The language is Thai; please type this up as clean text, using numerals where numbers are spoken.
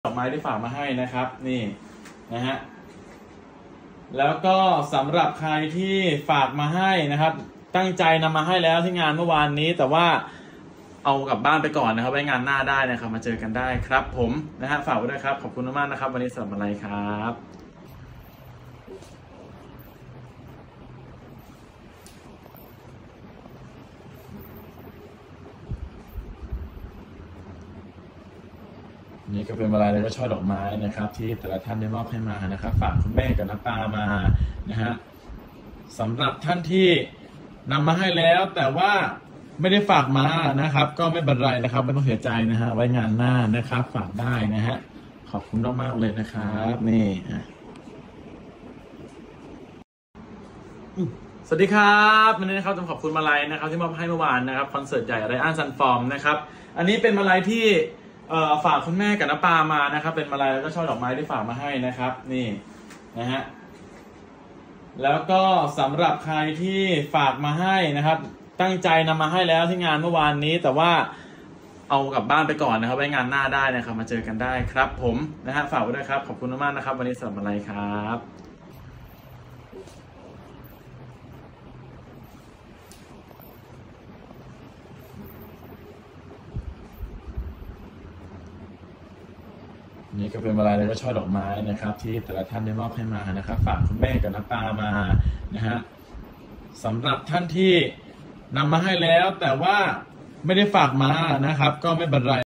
ดอกไม้ที่ฝากมาให้นะครับนี่นะฮะแล้วก็สำหรับใครที่ฝากมาให้นะครับตั้งใจนำมาให้แล้วที่งานเมื่อวานนี้แต่ว่าเอากลับบ้านไปก่อนนะครับไว้งานหน้าได้นะครับมาเจอกันได้ครับผมนะฮะฝากไว้ด้วยครับขอบคุณมากนะครับวันนี้สำหรับอะไรครับนี่ก็เป็นอะไรเลยก็ช่อดอกไม้นะครับที่แต่ละท่านได้มอบให้มานะครับฝากคุณแม่กับน้าตามานะฮะสำหรับท่านที่นำมาให้แล้วแต่ว่าไม่ได้ฝากมานะครับก็ไม่เป็นไรนะครับไม่ต้องเสียใจนะฮะไว้งานหน้านะครับฝากได้นะฮะขอบคุณมากๆเลยนะครับนี่สวัสดีครับวันนี้นะครับต้องขอบคุณมาลัยนะครับที่มอบให้เมื่อวานนะครับคอนเสิร์ตใหญ่ไรอันซันฟอร์มนะครับอันนี้เป็นมาลัยที่ฝากคุณแม่กับน้าปามานะครับเป็นมาลัยแล้วก็ช่อดอกไม้ที่ฝากมาให้นะครับนี่นะฮะแล้วก็สำหรับใครที่ฝากมาให้นะครับตั้งใจนำมาให้แล้วที่งานเมื่อวานนี้แต่ว่าเอากลับบ้านไปก่อนนะครับไว้งานหน้าได้นะครับมาเจอกันได้ครับผมนะฮะฝากไว้ด้วยครับขอบคุณมากนะครับวันนี้สำหรับอะไรครับนี่ก็เป็นอะไรเลยก็ช่อดอกไม้นะครับที่แต่ละท่านได้มอบให้มานะครับฝากคุณแม่กับน้าตามานะฮะสำหรับท่านที่นำมาให้แล้วแต่ว่าไม่ได้ฝากมานะครับก็ไม่เป็นไร